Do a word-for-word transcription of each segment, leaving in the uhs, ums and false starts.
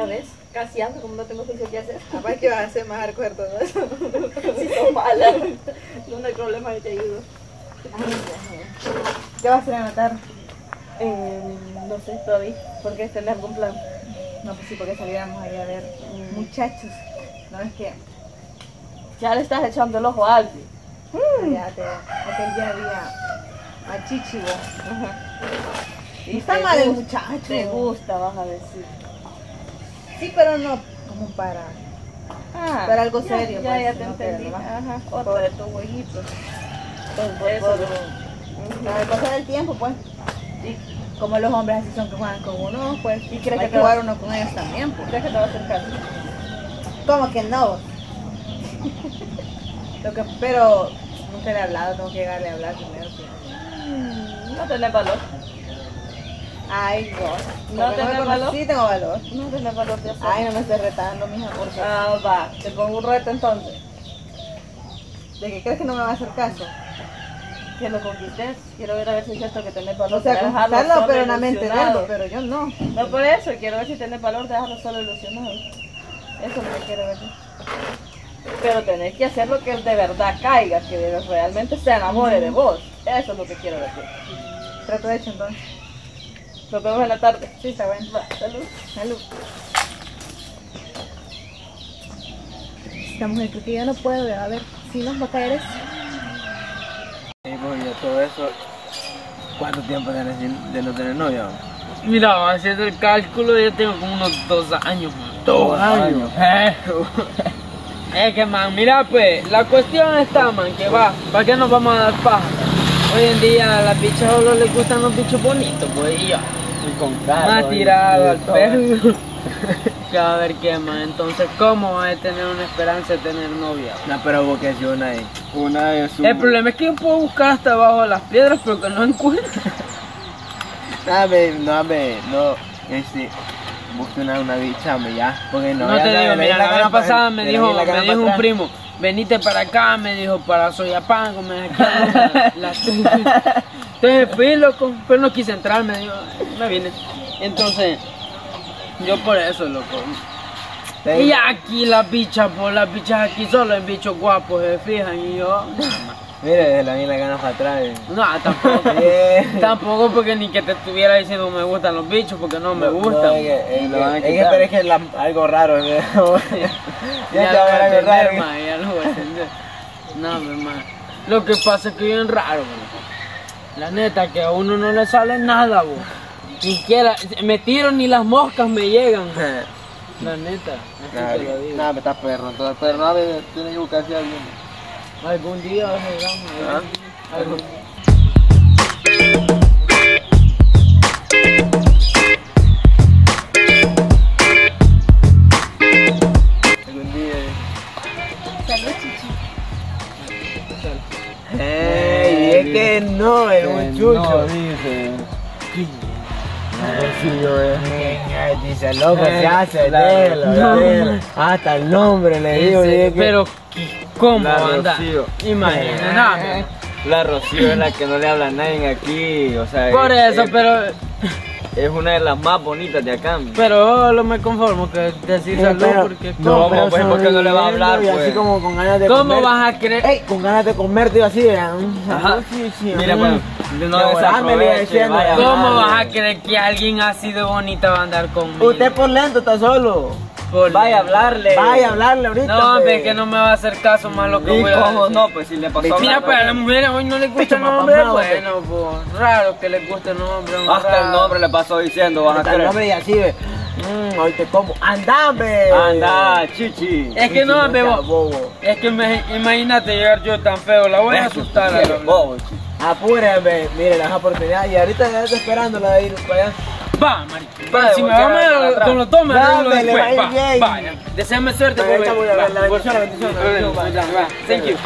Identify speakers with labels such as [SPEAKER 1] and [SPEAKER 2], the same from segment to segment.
[SPEAKER 1] Ya ves, casi ando como no tengo juicio que hacer.
[SPEAKER 2] Capaz que vas a hacer más a recoger todo eso.
[SPEAKER 1] Si son malas, no hay problema, yo te ayudo.
[SPEAKER 2] ¿Qué vas a hacer a matar?
[SPEAKER 1] Eh, no sé todavía, ¿por qué tenés algún plan?
[SPEAKER 2] No, pues sí, porque saliéramos ahí a ver
[SPEAKER 1] Mm.
[SPEAKER 2] muchachos. No es que
[SPEAKER 1] Ya le estás echando el ojo a Alfie.
[SPEAKER 2] ya te, aquel día había a Chichibo.
[SPEAKER 1] Y
[SPEAKER 2] Está
[SPEAKER 1] te
[SPEAKER 2] mal el
[SPEAKER 1] gusta-
[SPEAKER 2] muchacho.
[SPEAKER 1] Te gusta, vas a decir.
[SPEAKER 2] Sí, pero no como para.
[SPEAKER 1] Ah,
[SPEAKER 2] Para algo
[SPEAKER 1] ya,
[SPEAKER 2] serio,
[SPEAKER 1] Ya,
[SPEAKER 2] pues,
[SPEAKER 1] ya te
[SPEAKER 2] no que
[SPEAKER 1] entendí.
[SPEAKER 2] nomás-
[SPEAKER 1] Ajá, otro de tus jueguitos.
[SPEAKER 2] Por, por,
[SPEAKER 1] Eso.
[SPEAKER 2] por,
[SPEAKER 1] Ujú.
[SPEAKER 2] para pasar el tiempo, pues.
[SPEAKER 1] ¿Y,
[SPEAKER 2] Como los hombres así son que juegan con uno, pues.
[SPEAKER 1] ¿Y crees
[SPEAKER 2] hay
[SPEAKER 1] que
[SPEAKER 2] que
[SPEAKER 1] te
[SPEAKER 2] jugar
[SPEAKER 1] va-
[SPEAKER 2] uno con ellos también, pues.
[SPEAKER 1] crees que te va a hacer caso?
[SPEAKER 2] ¿Cómo que no? Lo que, pero nunca le he hablado, tengo que llegarle a hablar primero. Sí.
[SPEAKER 1] No tenés valor.
[SPEAKER 2] Ay, no.
[SPEAKER 1] ¿No
[SPEAKER 2] Porque
[SPEAKER 1] tenés
[SPEAKER 2] me conocí,
[SPEAKER 1] valor?
[SPEAKER 2] Sí, tengo valor.
[SPEAKER 1] No tenés valor de hacer.
[SPEAKER 2] Ay, no me estés retando, mija, porque.
[SPEAKER 1] Ah, va, te pongo un reto entonces.
[SPEAKER 2] ¿De que crees que no me va a hacer caso?
[SPEAKER 1] Que lo conquistes. Quiero ver a ver si es cierto que tenés valor.
[SPEAKER 2] O sea,
[SPEAKER 1] de dejarlo
[SPEAKER 2] conquistarlo,
[SPEAKER 1] solo
[SPEAKER 2] pero en la mente de él,
[SPEAKER 1] ilusionado.
[SPEAKER 2] pero yo no.
[SPEAKER 1] No por eso, quiero ver si tenés valor de dejarlo solo ilusionado. Eso es lo que quiero ver. Pero tenés que hacer lo que de verdad caiga, que realmente se enamore de vos. Eso es lo que quiero ver.
[SPEAKER 2] Trato de hecho entonces.
[SPEAKER 1] Nos vemos en la tarde.
[SPEAKER 2] Sí, está bueno.
[SPEAKER 1] Va, salud.
[SPEAKER 2] Salud. Esta mujer creo que yo no puedo, a ver si nos va a caer eso.
[SPEAKER 3] Y pues ya todo eso, ¿cuánto tiempo tenés sin- de no tener novia?
[SPEAKER 4] Mira, haciendo el cálculo, yo tengo como unos dos años, man.
[SPEAKER 3] Dos años.
[SPEAKER 4] Eh, Es que, man, mira, pues, la cuestión está, man, que va, ¿para qué nos vamos a dar paja? Hoy en día a las bichas solo les gustan los bichos bonitos, pues, y yo,
[SPEAKER 3] Y con carro.
[SPEAKER 4] más
[SPEAKER 3] y-
[SPEAKER 4] tirado
[SPEAKER 3] y
[SPEAKER 4] al
[SPEAKER 3] todo.
[SPEAKER 4] perro. Que a ver qué, man, entonces, ¿cómo vas a tener una esperanza de tener novia?
[SPEAKER 3] No, pero vos que es una ahí. Una es un...
[SPEAKER 4] El problema es que yo puedo buscar hasta abajo de las piedras, pero que no encuentro.
[SPEAKER 3] No, me, no, me, no, este, busque una, una bicha, me ya, porque no.
[SPEAKER 4] No
[SPEAKER 3] ya
[SPEAKER 4] te
[SPEAKER 3] le-
[SPEAKER 4] digo,
[SPEAKER 3] le
[SPEAKER 4] mira,
[SPEAKER 3] di
[SPEAKER 4] la
[SPEAKER 3] cara
[SPEAKER 4] vez
[SPEAKER 3] pa-
[SPEAKER 4] pasada me
[SPEAKER 3] le di
[SPEAKER 4] dijo,
[SPEAKER 3] la cara
[SPEAKER 4] me
[SPEAKER 3] pa'
[SPEAKER 4] dijo un
[SPEAKER 3] atrás.
[SPEAKER 4] primo, venite para acá, me dijo, para Soyapango, me dijo, la, la- entonces fui, loco, pero no quise entrar, me dijo, me vine. Entonces, yo por eso, loco.
[SPEAKER 3] Te-
[SPEAKER 4] Y aquí las bichas, pues las bichas aquí solo en bichos guapos se fijan y yo,
[SPEAKER 3] Mire, desde la la ganas para atrás. eh.
[SPEAKER 4] no, tampoco.
[SPEAKER 3] Bien.
[SPEAKER 4] Tampoco porque ni que te estuviera diciendo me gustan los bichos, porque no me
[SPEAKER 3] No,
[SPEAKER 4] gustan.
[SPEAKER 3] no, es que, es
[SPEAKER 4] Lo van a
[SPEAKER 3] que, es que,
[SPEAKER 4] quitar.
[SPEAKER 3] pero es que la- algo raro. ¿eh?
[SPEAKER 4] Ya,
[SPEAKER 3] ya te
[SPEAKER 4] lo
[SPEAKER 3] va
[SPEAKER 4] voy
[SPEAKER 3] a
[SPEAKER 4] a
[SPEAKER 3] ver algo
[SPEAKER 4] entender,
[SPEAKER 3] raro.
[SPEAKER 4] ma, ya lo voy a entender. No, mi hermano. Lo que pasa es que bien raro, bro. La neta, que a uno no le sale nada, bro. Ni siquiera, me tiro ni las moscas me llegan. La neta, así te lo digo.
[SPEAKER 3] Nada, me estás perro, entonces, pero no, me- tiene que buscarse a alguien.
[SPEAKER 4] Algún día llegamos,
[SPEAKER 3] ¿Ah?
[SPEAKER 4] algún día.
[SPEAKER 3] Algún día.
[SPEAKER 2] Salud, chichi.
[SPEAKER 3] Ey, es que no, el muchucho.
[SPEAKER 4] dice.
[SPEAKER 3] Eh, Dice, el loco se
[SPEAKER 4] Eh,
[SPEAKER 3] hace
[SPEAKER 4] claro.
[SPEAKER 3] negro,
[SPEAKER 4] No,
[SPEAKER 3] negro.
[SPEAKER 4] man.
[SPEAKER 3] Hasta el nombre le digo.
[SPEAKER 4] Ese,
[SPEAKER 3] dije que-
[SPEAKER 4] pero, ¿cómo
[SPEAKER 3] La
[SPEAKER 4] anda?
[SPEAKER 3] Rocío.
[SPEAKER 4] Imagínate.
[SPEAKER 3] La Rocío es la que no le habla a nadie aquí, o sea.
[SPEAKER 4] Por
[SPEAKER 3] es-
[SPEAKER 4] eso,
[SPEAKER 3] es,
[SPEAKER 4] pero,
[SPEAKER 3] es una de las más bonitas de acá.
[SPEAKER 4] pero no me conformo que decir
[SPEAKER 3] Sí,
[SPEAKER 4] salud
[SPEAKER 3] pero-
[SPEAKER 4] porque
[SPEAKER 3] No,
[SPEAKER 4] ¿cómo?
[SPEAKER 3] pues, ¿por qué no le va a hablar,
[SPEAKER 5] Y así
[SPEAKER 3] pues?
[SPEAKER 5] como con ganas de
[SPEAKER 4] ¿Cómo
[SPEAKER 5] comer.
[SPEAKER 4] vas a creer?
[SPEAKER 5] Ey, con ganas de comer, tío, así, ¿eh?
[SPEAKER 3] Ajá.
[SPEAKER 5] Sí, sí,
[SPEAKER 3] Mira,
[SPEAKER 5] mm.
[SPEAKER 3] pues, no
[SPEAKER 5] Qué volada me le iba
[SPEAKER 3] desaproveche,
[SPEAKER 5] diciendo,
[SPEAKER 3] vaya.
[SPEAKER 4] ¿Cómo
[SPEAKER 5] madre.
[SPEAKER 4] vas a creer que alguien así de bonita va a andar conmigo?
[SPEAKER 5] Usted por lento está solo.
[SPEAKER 4] Por
[SPEAKER 3] Vaya a
[SPEAKER 4] lento.
[SPEAKER 3] hablarle.
[SPEAKER 5] Vaya a hablarle ahorita.
[SPEAKER 4] No, hombre,
[SPEAKER 5] pues.
[SPEAKER 4] que no me va a hacer caso más lo que
[SPEAKER 3] ¿Y
[SPEAKER 4] voy a
[SPEAKER 3] cómo
[SPEAKER 4] decir.
[SPEAKER 3] no? Pues si le pasó
[SPEAKER 4] Mira,
[SPEAKER 3] algo.
[SPEAKER 4] pues a las mujeres hoy no les gusta
[SPEAKER 5] Picho
[SPEAKER 4] el nombre,
[SPEAKER 5] mamamado,
[SPEAKER 4] bueno, pues, raro que les guste el nombre.
[SPEAKER 3] Hasta
[SPEAKER 4] raro.
[SPEAKER 3] el nombre le pasó diciendo, vas a
[SPEAKER 5] Hasta el
[SPEAKER 3] creer.
[SPEAKER 5] nombre y así, ve. Mmm, hoy te como. ¡Andame!
[SPEAKER 3] Anda, chichi.
[SPEAKER 4] Es que no,
[SPEAKER 5] Chichi,
[SPEAKER 4] hombre,
[SPEAKER 5] seas
[SPEAKER 4] vos-
[SPEAKER 5] bobo.
[SPEAKER 4] es que me- imagínate llegar yo tan feo, la voy a asustar a la
[SPEAKER 3] Bobo, chichi.
[SPEAKER 5] Apúreme, mire, la oportunidad. Y ahorita ya está esperando la de ir para allá.
[SPEAKER 4] Va, marico.
[SPEAKER 3] Va,
[SPEAKER 4] Si me
[SPEAKER 3] voltea
[SPEAKER 4] va mal
[SPEAKER 3] atrás.
[SPEAKER 4] con los dos, me arreglo
[SPEAKER 5] Dame, le va a
[SPEAKER 4] después.
[SPEAKER 5] ir
[SPEAKER 4] Va,
[SPEAKER 5] bien.
[SPEAKER 4] vaya. Deseame suerte,
[SPEAKER 5] Venga,
[SPEAKER 4] joven.
[SPEAKER 5] chamo, la-
[SPEAKER 4] Va,
[SPEAKER 5] la bendición, la bendición, la bendición, va.
[SPEAKER 4] va. Thank you.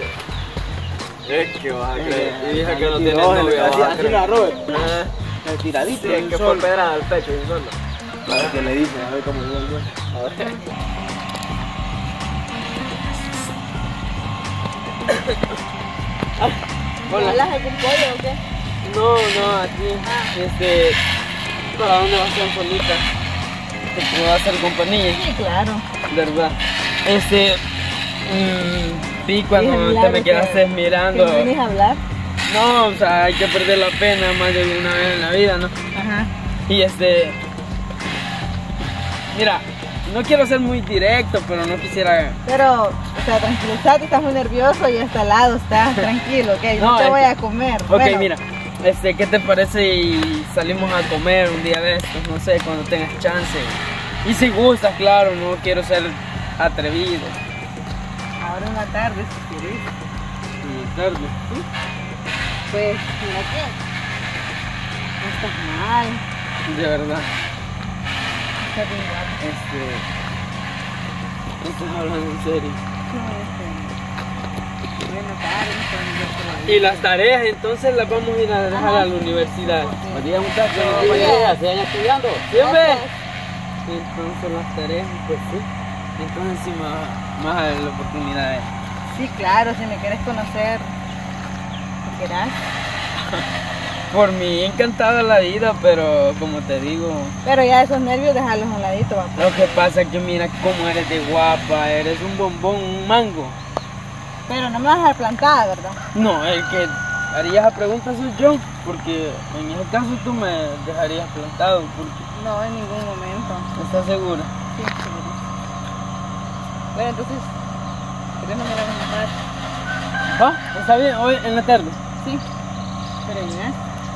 [SPEAKER 3] Es que vas a creer. Y dije que no
[SPEAKER 5] Así,
[SPEAKER 3] tiene
[SPEAKER 5] Robert,
[SPEAKER 3] novia,
[SPEAKER 5] así,
[SPEAKER 3] vas a
[SPEAKER 5] así
[SPEAKER 3] creer.
[SPEAKER 5] la Robert.
[SPEAKER 3] Ah,
[SPEAKER 5] El tiradito.
[SPEAKER 3] sí, es
[SPEAKER 5] del
[SPEAKER 3] que
[SPEAKER 5] sol.
[SPEAKER 3] fue pedra al pecho y solo.
[SPEAKER 5] A ver qué le dice, a ver cómo le dice.
[SPEAKER 3] A ver.
[SPEAKER 4] Hola.
[SPEAKER 1] ¿Hablas algún pollo o qué?
[SPEAKER 4] No, no, aquí. Este. ¿Para dónde vas tan solita? te puedo hacer compañía.
[SPEAKER 2] Sí, claro.
[SPEAKER 4] ¿Verdad? Este, mmm, vi cuando
[SPEAKER 2] ¿Quieres
[SPEAKER 4] te
[SPEAKER 2] hablar
[SPEAKER 4] me
[SPEAKER 2] de
[SPEAKER 4] quedaste
[SPEAKER 2] qué?
[SPEAKER 4] mirando.
[SPEAKER 2] ¿Te vienes a hablar?
[SPEAKER 4] No, o sea, hay que perder la pena más de una vez en la vida, ¿no?
[SPEAKER 2] Ajá.
[SPEAKER 4] Y este, mira, no quiero ser muy directo, pero no quisiera.
[SPEAKER 2] Pero, o sea, tranquilízate, estás muy nervioso y hasta al lado estás tranquilo, ¿ok? No,
[SPEAKER 4] No,
[SPEAKER 2] te
[SPEAKER 4] es
[SPEAKER 2] voy
[SPEAKER 4] que-
[SPEAKER 2] a comer.
[SPEAKER 4] Ok,
[SPEAKER 2] Bueno,
[SPEAKER 4] mira, este, ¿qué te parece y salimos a comer un día de estos? No sé, cuando tengas chance. Y si gustas, claro, no quiero ser atrevido.
[SPEAKER 2] ahora en la tarde, si quieres.
[SPEAKER 4] Y tarde.
[SPEAKER 2] Pues, mira que no estás mal,
[SPEAKER 4] De verdad.
[SPEAKER 2] estás bien guapo.
[SPEAKER 4] Este. No estás hablando en serio.
[SPEAKER 2] Buena tarde, nos podemos ver por ahí.
[SPEAKER 4] Y las tareas entonces las vamos a ir a dejar a la universidad.
[SPEAKER 5] Buen día, muchachos.
[SPEAKER 2] Buen
[SPEAKER 5] Buen
[SPEAKER 2] día.
[SPEAKER 5] día. ¿Siguen estudiando?
[SPEAKER 4] ¿Siempre? Entonces las tareas, pues sí. Entonces sí me vas me vas a dar la oportunidad de.
[SPEAKER 2] Sí, claro, si me quieres conocer, ¿qué quieras?
[SPEAKER 4] Por mí encantada la vida, pero como te digo,
[SPEAKER 2] Pero ya esos nervios, déjalos a un ladito, papá.
[SPEAKER 4] lo que pasa es que mira cómo eres de guapa, eres un bombón, un mango.
[SPEAKER 2] Pero no me vas a dejar plantada, ¿verdad?
[SPEAKER 4] No, el que haría esa pregunta soy yo, porque en ese caso tú me dejarías plantado, porque
[SPEAKER 2] No, en ningún momento.
[SPEAKER 4] ¿estás segura?
[SPEAKER 2] Sí, seguro. Bueno, entonces, ¿querés no me la matar?
[SPEAKER 4] ¿Va? ¿Está bien? Hoy en la tarde.
[SPEAKER 2] Sí. Pero ya.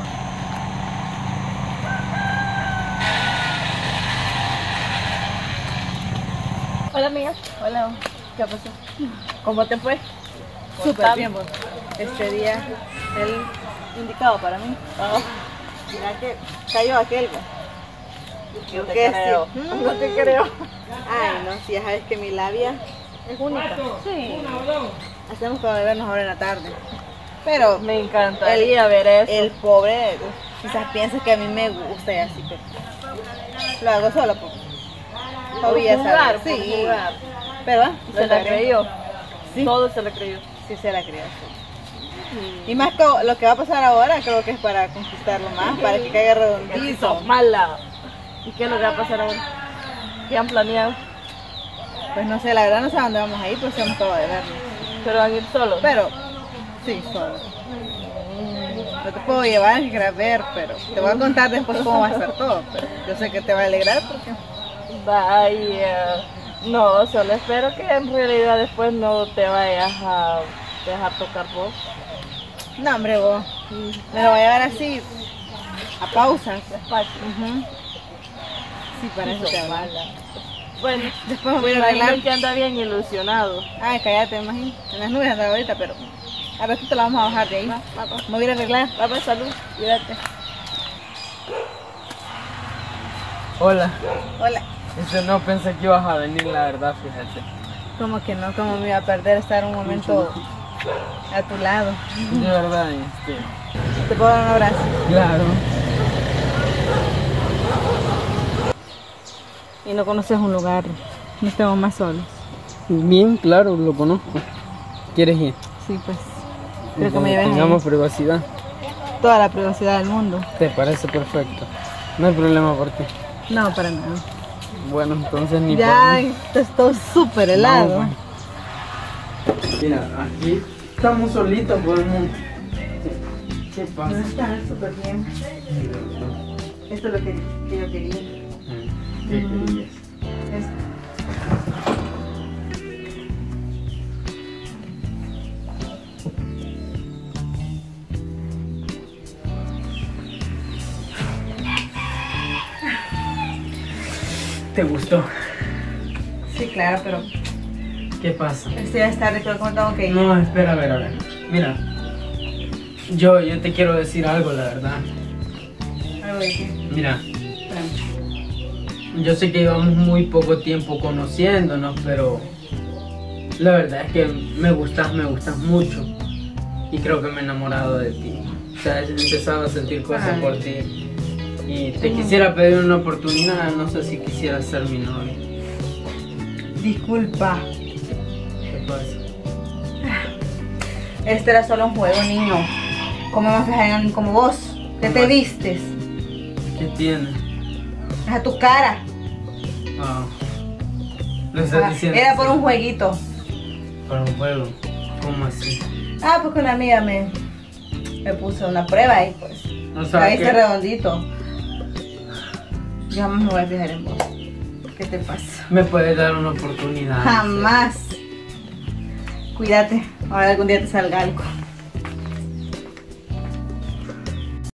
[SPEAKER 1] Hola, amiga.
[SPEAKER 2] Hola,
[SPEAKER 1] ¿Qué pasó? ¿Cómo te fue?
[SPEAKER 2] súper
[SPEAKER 1] Contame.
[SPEAKER 2] bien, vos. Este día, el indicado para mí.
[SPEAKER 1] Ah,
[SPEAKER 2] Mira que cayó aquel, vos.
[SPEAKER 1] no te
[SPEAKER 2] ¿Qué
[SPEAKER 1] creo.
[SPEAKER 2] sí?
[SPEAKER 1] No te creo.
[SPEAKER 2] Ay, no, si ya sabes que mi labia es única.
[SPEAKER 1] Sí.
[SPEAKER 2] Hacemos para bebernos ahora en la tarde. Pero
[SPEAKER 1] Me encantaría ver eso.
[SPEAKER 2] el pobre quizás piensa que a mí me gusta y así, pero lo hago solo por
[SPEAKER 1] Por
[SPEAKER 2] hobby, ya
[SPEAKER 1] jugar,
[SPEAKER 2] sabes.
[SPEAKER 1] por
[SPEAKER 2] Sí,
[SPEAKER 1] jugar.
[SPEAKER 2] pero ah,
[SPEAKER 1] Se la creyó.
[SPEAKER 2] Sí.
[SPEAKER 1] Todo se la creyó.
[SPEAKER 2] Sí, se la creo. Sí. Y más que lo que va a pasar ahora, creo que es para conquistarlo más, para que caiga
[SPEAKER 1] Hizo
[SPEAKER 2] redondito.
[SPEAKER 1] mala. ¿Y qué es lo que va a pasar ahora? ¿Qué han planeado?
[SPEAKER 2] Pues no sé, la verdad no sé a dónde vamos a ir, pues hemos acabado de vernos.
[SPEAKER 1] ¿Pero van a ir solos?
[SPEAKER 2] Pero, sí, solo. No te puedo llevar si quieres ver, pero te voy a contar después cómo va a estar todo. Pero yo sé que te va a alegrar porque
[SPEAKER 1] Vaya. No, solo espero que en realidad después no te vayas a dejar tocar vos.
[SPEAKER 2] no, hombre, vos. Me lo voy a llevar así, a pausas.
[SPEAKER 1] Despacio.
[SPEAKER 2] Ujú. Sí, para eso te hablo.
[SPEAKER 1] Bueno,
[SPEAKER 2] Después me voy a ir a arreglar.
[SPEAKER 1] imagino que anda bien ilusionado.
[SPEAKER 2] Ay, cállate, me imagino. En las nubes andaba ahorita, pero a ratito la vamos a bajar de ahí. Me voy a ir a arreglar.
[SPEAKER 1] Dame salud, cuídate.
[SPEAKER 4] Hola.
[SPEAKER 2] Hola.
[SPEAKER 4] Este, no pensé que ibas a venir, la verdad, fíjate.
[SPEAKER 2] Como que no, como me iba a perder estar un momento a tu lado.
[SPEAKER 4] De verdad, este.
[SPEAKER 2] Te puedo dar un abrazo.
[SPEAKER 4] Claro.
[SPEAKER 2] Y no conoces un lugar, no estemos más solos.
[SPEAKER 4] Bien, claro, lo conozco. ¿Quieres ir?
[SPEAKER 2] Sí, pues. Creo que me lleves
[SPEAKER 4] Tengamos
[SPEAKER 2] ahí.
[SPEAKER 4] privacidad.
[SPEAKER 2] Toda la privacidad del mundo.
[SPEAKER 4] ¿Te parece perfecto? No hay problema por ti.
[SPEAKER 2] No, para nada.
[SPEAKER 4] Bueno, entonces ni
[SPEAKER 2] Ya,
[SPEAKER 4] por mí.
[SPEAKER 2] esto es todo súper helado.
[SPEAKER 4] No, pues. Mira, aquí estamos solitos, podemos. ¿Qué pasa?
[SPEAKER 2] Está súper bien. Esto es lo que, que yo quería.
[SPEAKER 4] ¿Qué querías?
[SPEAKER 2] Esto.
[SPEAKER 4] ¿Te gustó?
[SPEAKER 2] Sí, claro, pero
[SPEAKER 4] ¿Qué pasa?
[SPEAKER 2] esto ya es tarde, creo que me tengo que ir.
[SPEAKER 4] No, espera, a ver, a ver. Mira, yo, yo te quiero decir algo, la verdad.
[SPEAKER 2] Algo de qué.
[SPEAKER 4] Mira, yo sé que llevamos muy poco tiempo conociéndonos, pero la verdad es que me gustas, me gustas mucho. Y creo que me he enamorado de ti. O sea, he empezado a sentir cosas
[SPEAKER 2] Ay.
[SPEAKER 4] por ti. Y te quisiera pedir una oportunidad, no sé si quisieras ser mi novia.
[SPEAKER 2] Disculpa.
[SPEAKER 4] ¿Qué pasa?
[SPEAKER 2] Este era solo un juego, niño. ¿Cómo me vas a fijar en alguien como vos? ¿Qué te vistes?
[SPEAKER 4] ¿Qué tiene?
[SPEAKER 2] A tu cara.
[SPEAKER 4] Ah. Lo estás
[SPEAKER 2] Ah,
[SPEAKER 4] diciendo.
[SPEAKER 2] era por un jueguito.
[SPEAKER 4] Para un juego. ¿Cómo así?
[SPEAKER 2] Ah, porque una amiga me, me puso una prueba y pues
[SPEAKER 4] No sabes
[SPEAKER 2] caíste
[SPEAKER 4] qué.
[SPEAKER 2] redondito. Yo jamás me voy a fijar en vos. ¿Qué te pasa?
[SPEAKER 4] Me puedes dar una oportunidad.
[SPEAKER 2] Jamás. Cuídate, ahora algún día te salga algo.